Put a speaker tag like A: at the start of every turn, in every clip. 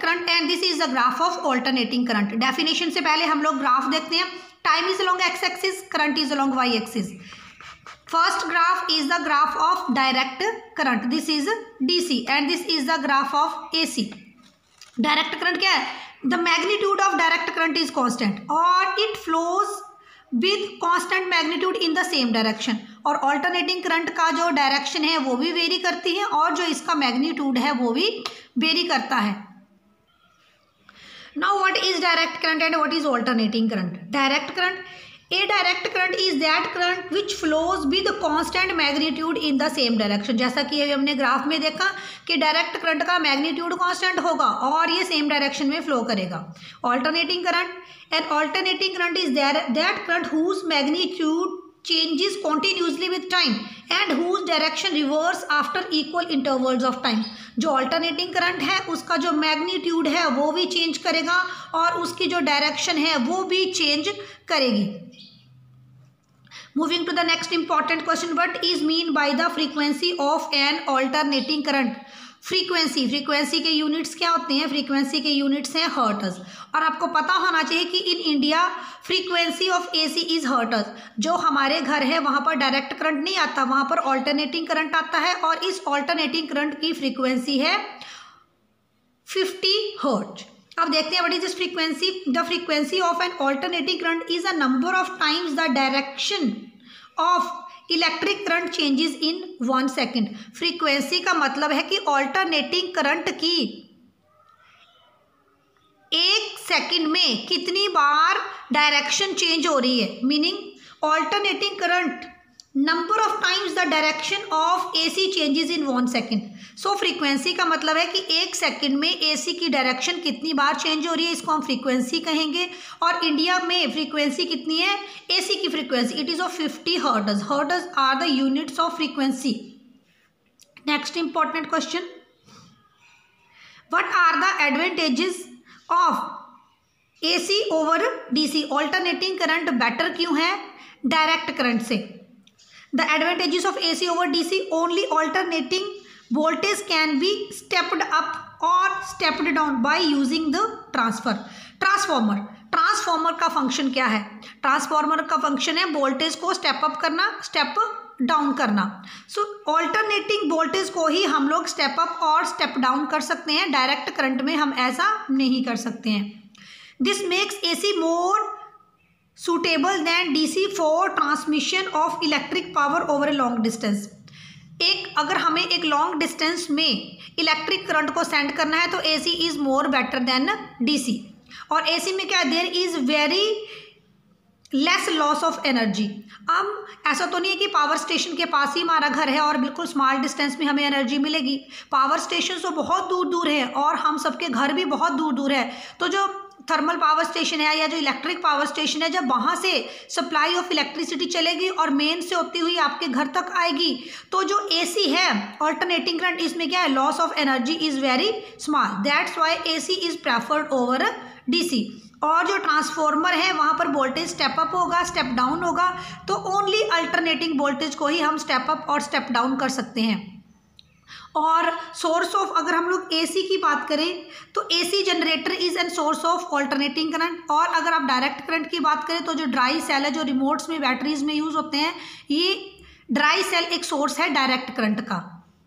A: Current and this is the graph of alternating current. Definition से पहले हम लोग ग्राफ देखते हैं। Time is along X axis, current is along Y axis. First graph is the graph of direct current, this is DC and this is the graph of AC. Direct current क्या है? The magnitude of direct current is constant और it flows with constant magnitude in the same direction. और alternating current का जो direction है वो भी very करती है और जो इसका मैग्नीट्यूड है वो भी वेरी करता है। Now what is direct current and what is alternating current? Direct current, A direct current is that current which flows with constant magnitude in the same direction। जैसा कि अभी हमने ग्राफ में देखा कि डायरेक्ट करंट का मैग्नीट्यूड कांस्टेंट होगा और ये सेम डायरेक्शन में फ्लो करेगा। Alternating current, and alternating current is that current whose magnitude changes continuously with time and whose direction reverse after equal intervals of time। जो ऑल्टरनेटिंग करंट है उसका जो मैग्नीट्यूड है वो भी चेंज करेगा और उसकी जो डायरेक्शन है वो भी चेंज करेगी। Moving to the next important question, what is mean by the frequency of an alternating current? Frequency के यूनिट्स क्या होते हैं? फ्रीक्वेंसी के यूनिट्स हैं हर्ट्ज। और आपको पता होना चाहिए कि in India frequency of AC is hertz. जो हमारे घर है वहाँ पर डायरेक्ट करंट नहीं आता, वहाँ पर ऑल्टरनेटिंग करंट आता है और इस ऑल्टरनेटिंग करंट की फ्रीक्वेंसी है 50 हर्ट्ज। अब देखते हैं what is this frequency. The frequency of an alternating current is a number of times the direction of electric current changes in 1 second. Frequency का मतलब है कि ऑल्टरनेटिंग करंट की 1 सेकेंड में कितनी बार डायरेक्शन चेंज हो रही है। Meaning alternating current number of times the direction of AC changes in 1 second. So frequency का मतलब है कि 1 सेकेंड में एसी की डायरेक्शन कितनी बार चेंज हो रही है, इसको हम फ्रीक्वेंसी कहेंगे। और इंडिया में फ्रीक्वेंसी कितनी है? एसी की frequency it is of 50 hertz. Hertz are the units of frequency. Next important question, what are the advantages of AC over DC? Alternating current better क्यों है डायरेक्ट करंट से? The advantages of AC over DC, only alternating voltage can be stepped up or stepped down by using the transformer का function क्या है? Transformer का function है voltage को step up करना, स्टेप डाउन करना। सो ऑल्टरनेटिंग वोल्टेज को ही हम लोग स्टेप अप और स्टेप डाउन कर सकते हैं, डायरेक्ट करंट में हम ऐसा नहीं कर सकते हैं। This makes AC more suitable than DC for transmission of electric power over a long distance. अगर हमें एक लॉन्ग डिस्टेंस में इलेक्ट्रिक करंट को सेंड करना है तो AC is more better than DC. और एसी में क्या, there is very less loss of energy. अब ऐसा तो नहीं है कि पावर स्टेशन के पास ही हमारा घर है और बिल्कुल स्मॉल डिस्टेंस में हमें एनर्जी मिलेगी। पावर स्टेशन तो बहुत दूर दूर है और हम सबके घर भी बहुत दूर दूर है। तो जो थर्मल पावर स्टेशन है या जो इलेक्ट्रिक पावर स्टेशन है, जब वहाँ से सप्लाई ऑफ इलेक्ट्रिसिटी चलेगी और मेन से होती हुई आपके घर तक आएगी, तो जो एसी है ऑल्टरनेटिंग करंट, इसमें क्या है, loss of energy is very small. That's why AC is preferred over DC. और जो ट्रांसफॉर्मर है वहाँ पर वोल्टेज स्टेप अप होगा, स्टेप डाउन होगा, तो ओनली अल्टरनेटिंग वोल्टेज को ही हम स्टेप अप और स्टेप डाउन कर सकते हैं। और सोर्स ऑफ, अगर हम लोग एसी की बात करें तो AC generator is an source of alternating current. और अगर आप डायरेक्ट करंट की बात करें तो जो ड्राई सेल है, जो रिमोट्स में बैटरीज में यूज होते हैं, ये ड्राई सेल एक सोर्स है डायरेक्ट करंट का।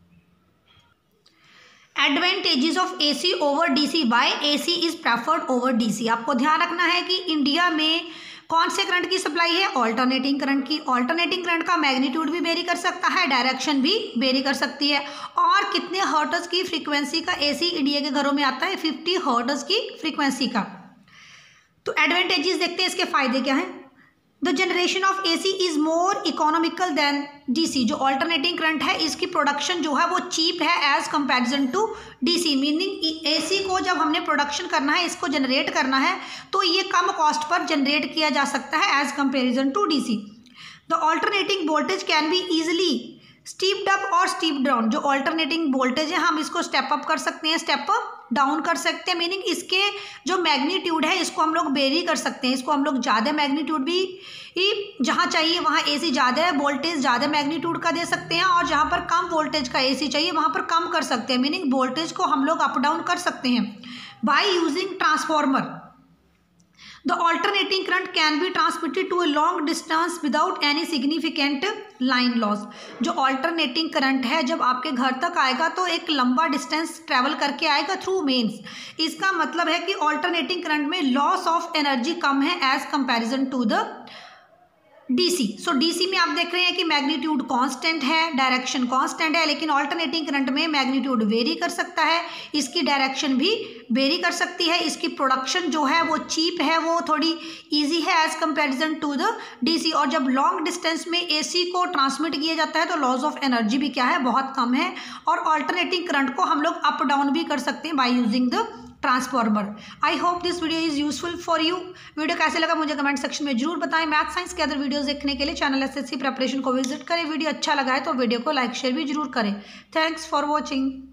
A: Advantages of AC over DC, by AC is preferred over DC. आपको ध्यान रखना है कि इंडिया में कौन से करंट की सप्लाई है? ऑल्टरनेटिंग करंट की। ऑल्टरनेटिंग करंट का मैग्नीट्यूड भी वेरी कर सकता है, डायरेक्शन भी वेरी कर सकती है। और कितने हर्ट्ज की फ्रीक्वेंसी का एसी इंडिया के घरों में आता है? 50 हर्ट्ज की फ्रीक्वेंसी का। तो एडवांटेजेस देखते हैं, इसके फायदे क्या हैं। The generation of AC is more economical than DC. जो ऑल्टरनेटिंग करंट है इसकी प्रोडक्शन जो है वो चीप है as comparison to DC. Meaning AC को जब हमने प्रोडक्शन करना है, इसको जनरेट करना है, तो ये कम कॉस्ट पर जनरेट किया जा सकता है as comparison to DC. The alternating voltage can be easily stepped up और स्टीप्ड डाउन। जो ऑल्टरनेटिंग वोल्टेज है हम इसको स्टेप अप कर सकते हैं, स्टेप डाउन कर सकते हैं। मीनिंग इसके जो मैग्नीट्यूड है इसको हम लोग वेरी कर सकते हैं। इसको हम लोग ज़्यादा मैग्नीट्यूड भी जहाँ चाहिए वहाँ एसी ज़्यादा है, वोल्टेज ज़्यादा मैग्नीट्यूड का दे सकते हैं, और जहाँ पर कम वोल्टेज का एसी चाहिए वहाँ पर कम कर सकते हैं। मीनिंग वोल्टेज को हम लोग अप डाउन कर सकते हैं। By using transformer the alternating current can be transmitted to a long distance without any significant line loss। जो alternating current है जब आपके घर तक आएगा तो एक लंबा डिस्टेंस ट्रैवल करके आएगा थ्रू मेन्स। इसका मतलब है कि alternating current में लॉस ऑफ एनर्जी कम है as comparison to the DC. So DC में आप देख रहे हैं कि मैग्नीट्यूड कांस्टेंट है, डायरेक्शन कांस्टेंट है, लेकिन ऑल्टरनेटिंग करंट में मैग्नीट्यूड वेरी कर सकता है, इसकी डायरेक्शन भी वेरी कर सकती है, इसकी प्रोडक्शन जो है वो चीप है, वो थोड़ी इजी है as comparison to the DC. और जब लॉन्ग डिस्टेंस में एसी को ट्रांसमिट किया जाता है तो लॉस ऑफ एनर्जी भी क्या है, बहुत कम है। और ऑल्टरनेटिंग करंट को हम लोग अप डाउन भी कर सकते हैं by using the transformer. I hope this video is useful for you. Video कैसे लगा मुझे कमेंट सेक्शन में जरूर बताएं। मैथ साइंस के अदर वीडियोस देखने के लिए चैनल एसएससी प्रिपरेशन को विजिट करें। वीडियो अच्छा लगा है तो वीडियो को लाइक शेयर भी जरूर करें। Thanks for watching.